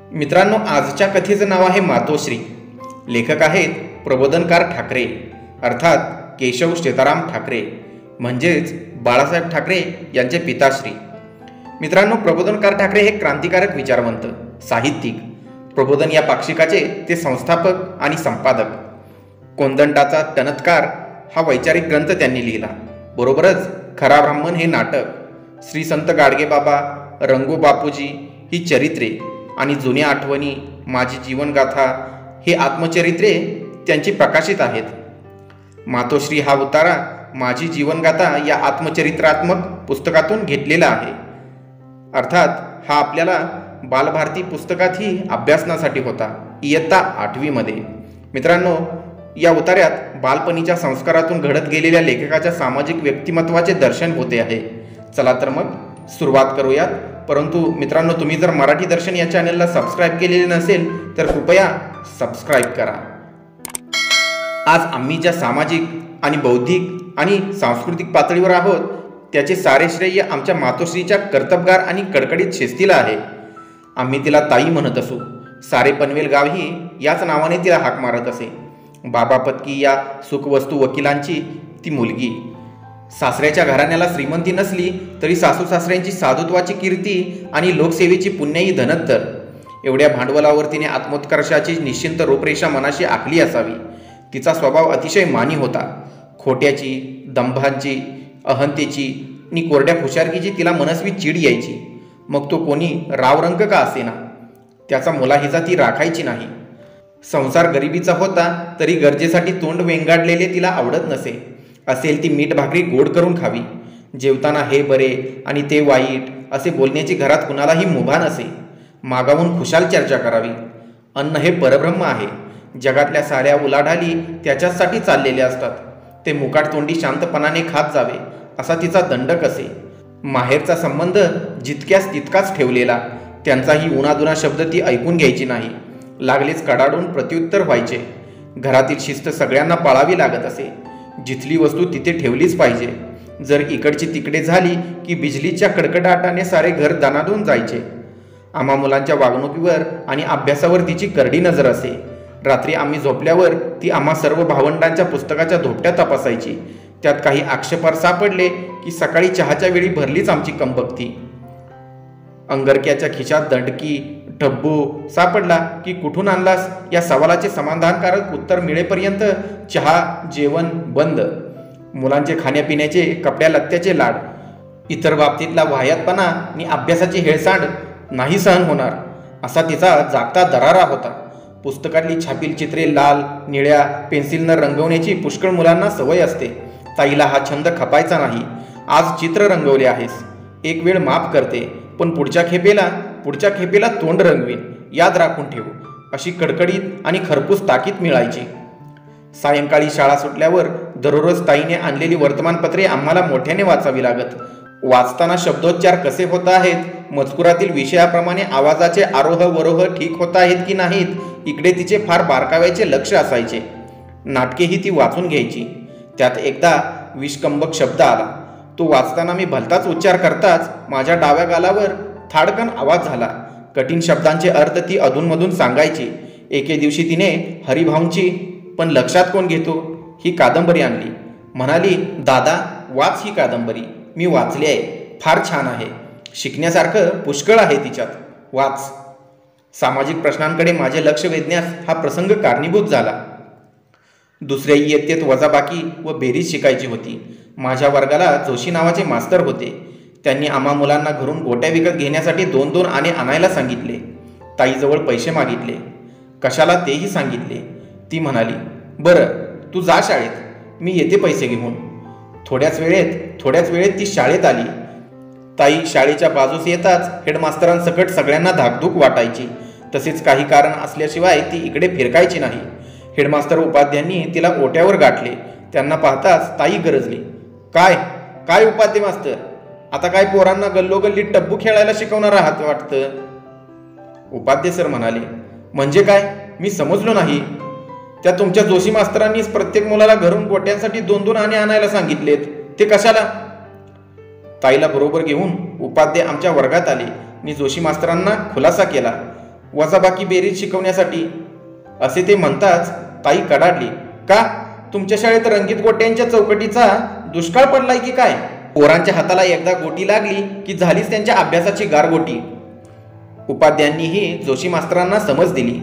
मित्रांनो, आजच्या कथेचं नाव आहे मातोश्री. लेखक आहेत प्रबोधनकार ठाकरे, अर्थात केशव सीताराम ठाकरे, म्हणजेच बाळासाहेब ठाकरे यांचे पिताश्री. मित्रांनो, प्रबोधनकार ठाकरे हे क्रांतिकारक विचारवंत, साहित्यिक, प्रबोधन या पाक्षिकाचे ते संस्थापक आणि संपादक. कोंदंडाचा टणत्कार हा वैचारिक ग्रंथ त्यांनी लिहिला. बरोबरच खरा ब्राह्मण हे नाटक, श्री संत गाडगेबाबा, रंगो बापूजी ही चरित्रे आणि जुन्या आठवणी, माझी जीवनगाथा हे आत्मचरित्रे त्यांची प्रकाशित आहेत. मातोश्री हा उतारा माझी जीवनगाथा या आत्मचरित्रात्मक पुस्तकातून घेतलेला आहे. अर्थात हा आपल्याला बालभारती पुस्तकातही अभ्यासनासाठी होता, इयत्ता 8वी. मित्रांनो, या उतार्यात बालपणीच्या संस्कारातून घडत गेलेल्या लेखकाच्या सामाजिक व्यक्तिमत्वाचे दर्शन होते आहे. चला तर मग सुरुवात करूयात. परंतु मित्रांनो, तुम्ही जर मराठी दर्शन या चॅनलला सबस्क्राईब केलेले नसेल तर कृपया सबस्क्राईब करा. आज आम्ही ज्या सामाजिक आणि बौद्धिक आणि सांस्कृतिक पातळीवर आहोत त्याचे सारे श्रेय आमच्या मातोश्रीच्या कर्तबगार आणि कडकडीत शिस्तीला आहे. आम्ही तिला ताई म्हणत असू. सारे पनवेल गावही याच नावाने तिला हाक मारत असे. बाबा पत्की या सुखवस्तू वकिलांची ती मुलगी. सासऱ्याच्या घराण्याला श्रीमंती नसली तरी सासू सासऱ्यांची साधुत्वाची कीर्ती आणि लोकसेवेची पुण्याई धनत्तर. एवढ्या भांडवलावर तिने आत्मोत्कर्षाची निश्चिंत रूपरेषा मनाशी आखली असावी. तिचा स्वभाव अतिशय मानी होता. खोट्याची, दंभांची, अहंतेची आणि कोरड्या हुशारकीची तिला मनस्वी चीड यायची. मग तो कोणी रावरंक का असेना, त्याचा मुलाहिजा ती राखायची नाही. संसार गरिबीचा होता तरी गरजेसाठी तोंड वेंगाडलेले तिला आवडत नसे. असेल ती मीठ भाकरी गोड करून खावी. जेवताना हे बरे आणि ते वाईट असे बोलण्याची घरात कुणालाही मुभा नसे. मागाहून खुशाल चर्चा करावी. अन्न हे परब्रह्म आहे. जगातल्या साऱ्या उलाढाली त्याच्यासाठी चाललेल्या असतात. ते मुकाट तोंडी शांतपणाने खात जावे असा तिचा दंडक असे. माहेरचा संबंध जितक्यास तितकाच ठेवलेला. त्यांचाही उणादुणा शब्द ती ऐकून घ्यायची नाही. लागलेच कडाडून प्रत्युत्तर व्हायचे. घरातील शिस्त सगळ्यांना पाळावी लागत असे. जिथली वस्तू तिथे ठेवलीच पाहिजे. जर इकडची तिकडे झाली की बिजलीच्या कडकडाटाने सारे घर दणाणून जायचे. आम्हा मुलांच्या वागणुकीवर आणि अभ्यासावर तिची करडी नजर असे. रात्री आम्ही झोपल्यावर ती आम्हा सर्व भावंडांच्या पुस्तकाच्या धोपट्या तपासायची. त्यात काही आक्षेपार सापडले की सकाळी चहाच्या वेळी भरलीच आमची कंबकती. अंगरक्याच्या खिशात दंडकी, टब्बू सापडला की कुठून आणलास या सवालाचे समाधानकारक उत्तर मिळेपर्यंत चहा, जेवण बंद. मुलांचे खाण्यापिण्याचे, कपड्या लत्त्याचे लाड, इतर बाबतीतला वाह्यातपणा आणि अभ्यासाची हेळसांड नाही सहन होणार असा तिचा जागता दरारा होता. पुस्तकातली छापील चित्रे लाल, निळ्या पेन्सिलनं रंगवण्याची पुष्कळ मुलांना सवय असते. ताईला हा छंद खपायचा नाही. आज चित्र रंगवले आहेस, एक वेळ माफ करते, पण पुढच्या खेपेला तोंड रंगवीन, याद राखून ठेवू, अशी कडकडीत आणि खरपूस ताकीद मिळायची. सायंकाळी शाळा सुटल्यावर दररोज ताईने आणलेली वर्तमानपत्रे आम्हाला मोठ्याने वाचावी लागत. वाचताना शब्दोच्चार कसे होत आहेत, मजकुरातील विषयाप्रमाणे आवाजाचे आरोह वरोह ठीक होत आहेत की नाहीत, इकडे तिचे फार बारकाव्याचे लक्ष असायचे. नाटकेही ती वाचून घ्यायची. त्यात एकदा विषकंबक शब्द आला. तो वाचताना मी भलताच उच्चार करताच माझ्या डाव्या गालावर थाडकन आवाज झाला. कठीण शब्दांचे अर्थ ती अधूनमधून सांगायची. एके दिवशी तिने हरिभाऊंची पण लक्षात कोण घेतो ही कादंबरी आणली. म्हणाली, दादा वाच ही कादंबरी. मी वाचली आहे, फार छान आहे. शिकण्यासारखं पुष्कळ आहे तिच्यात, वाच. सामाजिक प्रश्नांकडे माझे लक्ष वेधण्यास हा प्रसंग कारणीभूत झाला. दुसऱ्या इयत्तेत वजाबाकी व बेरीज शिकायची होती. माझ्या वर्गाला जोशी नावाचे मास्तर होते. त्यांनी आम्हा मुलांना घरून गोट्या विकत घेण्यासाठी 2-2 आणे आणायला सांगितले. ताईजवळ पैसे मागितले. कशाला तेही सांगितले. ती म्हणाली, बरं तू जा शाळेत, मी येते पैसे घेऊन. थोड्याच वेळेत ती शाळेत आली. ताई शाळेच्या बाजूस येताच हेडमास्तरांसकट सगळ्यांना धाकधूक वाटायची. तसेच काही कारण असल्याशिवाय ती इकडे फिरकायची नाही. हेडमास्तर उपाध्यांनी तिला ओट्यावर गाठले. त्यांना पाहताच ताई गरजली. काय उपाध्ये मास्तर, आता काय पोरांना गल्लोगल्ली टब्बू खेळायला शिकवणार आहात वाटतं. उपाध्ये सर म्हणाले, म्हणजे काय, मी समजलो नाही. त्या तुमच्या जोशी मास्तरांनीच प्रत्येक मुलाला घरून गोट्यांसाठी 2-2 आणे आणायला सांगितलेत, ते कशाला. ताईला बरोबर घेऊन उपाध्ये आमच्या वर्गात आले आणि जोशी मास्तरांना खुलासा केला. वजाबाकी बेरीज शिकवण्यासाठी, असे ते म्हणताच ताई कडाडली. का तुमच्या शाळेत रंगीत गोट्यांच्या चौकटीचा दुष्काळ पडलाय की काय? पोरांच्या हाताला एकदा गोटी लागली की झालीच त्यांच्या अभ्यासाची गारगोटी. उपाध्यायांनीही जोशी मास्तरांना समज दिली.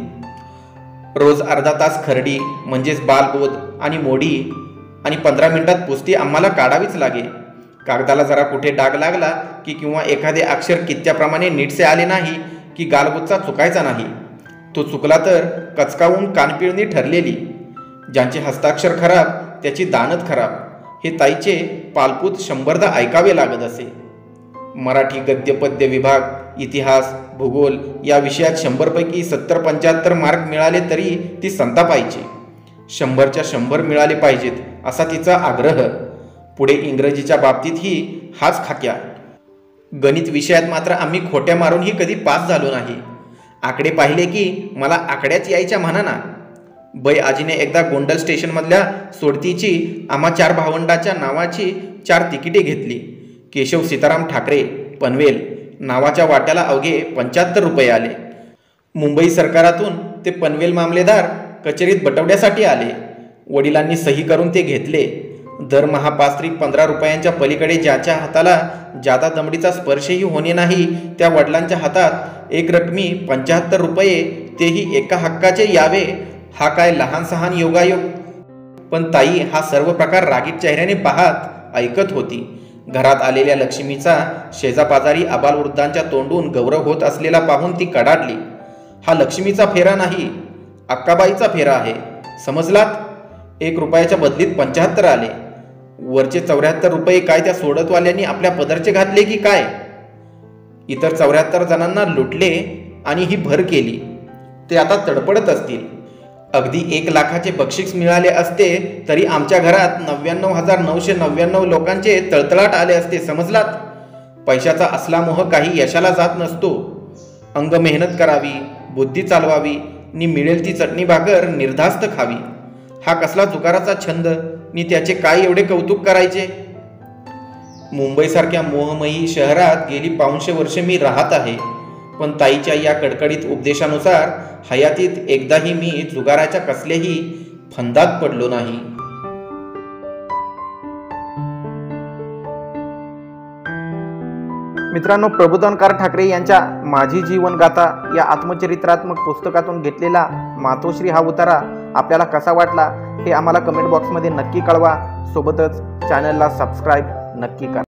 रोज अर्धा तास खरडी म्हणजेच बालबोध आणि मोडी आणि 15 मिनिटात पुस्ती आम्हाला काढावीच लागे. कागदाला जरा कुठे डाग लागला की किंवा एखादे अक्षर कित्याप्रमाणे नीटसे आले नाही की गालबोधचा चुकायचा नाही. तो चुकला तर कचकावून कानपिळणी ठरलेली. ज्यांचे हस्ताक्षर खराब त्याची दानत खराब, हे ताईचे पालपूत 100दा ऐकावे लागत असे. मराठी गद्य पद्य विभाग, इतिहास, भूगोल या विषयात 100पैकी 70-75 मार्क मिळाले तरी ती संतापायची. 100च्या 100 मिळाले पाहिजेत असा तिचा आग्रह. पुढे इंग्रजीच्या बाबतीतही हाच खाक्या. गणित विषयात मात्र आम्ही खोट्या मारूनही कधी पास झालो नाही. आकडे पाहिले की मला आकड्याच यायच्या म्हणा ना. बै आजीने एकदा गोंडल स्टेशनमधल्या सोडतीची आम्हा 4 भावंडाच्या नावाची 4 तिकिटे घेतली. केशव सीताराम ठाकरे पनवेल नावाच्या वाट्याला अवघे 75 रुपये आले. मुंबई सरकारातून ते पनवेल मामलेदार कचेरीत बटवड्यासाठी आले. वडिलांनी सही करून ते घेतले. दरमहा 5-15 रुपयांच्या पलीकडे ज्याच्या हाताला जादा दमडीचा स्पर्शही होणे नाही त्या वडिलांच्या हातात एक रकमी 75 रुपये, तेही एका हक्काचे यावे, हा काय लहान सहान योगायोग. पण ताई हा सर्व प्रकार रागीट चेहऱ्याने पाहत ऐकत होती. घरात आलेल्या लक्ष्मीचा शेजापाजारी आबालवृद्धांच्या तोंडून गौरव होत असलेला पाहून ती कडाडली. हा लक्ष्मीचा फेरा नाही, अक्काबाईचा फेरा आहे, समजलात? 1 रुपयाच्या बदलीत 75 आले. वरचे 74 रुपये काय त्या सोडतवाल्यांनी आपल्या पदरचे घातले की काय? इतर 74 जणांना लुटले आणि ही भर केली. ते आता तडपडत असतील. अगदी 1 लाखाचे बक्षीस मिळाले असते तरी आमच्या घरात 99,999 लोकांचे तळतळाट आले असते, समजलात? पैशाचा असला मोह काही यशाला जात नसतो. अंग मेहनत करावी, बुद्धी चालवावी नि मिळेल ती चटणी भाकर निर्धास्त खावी. हा कसला जुगाराचा छंद नि त्याचे काय एवढे कौतुक करायचे? मुंबईसारख्या मोहमयी शहरात गेली 500 वर्षे मी राहत आहे, पण ताईच्या या कडकडीत उपदेशानुसार हयातीत एकदाही मी जुगाराच्या कसल्याही फंदात पडलो नाही. मित्रांनो, प्रबोधनकार ठाकरे यांच्या माझी जीवनगाथा या आत्मचरित्रात्मक पुस्तकातून घेतलेला मातोश्री हा उतारा आपल्याला कसा वाटला हे आम्हाला कमेंट बॉक्समध्ये नक्की कळवा. सोबतच चॅनलला सबस्क्राईब नक्की करा.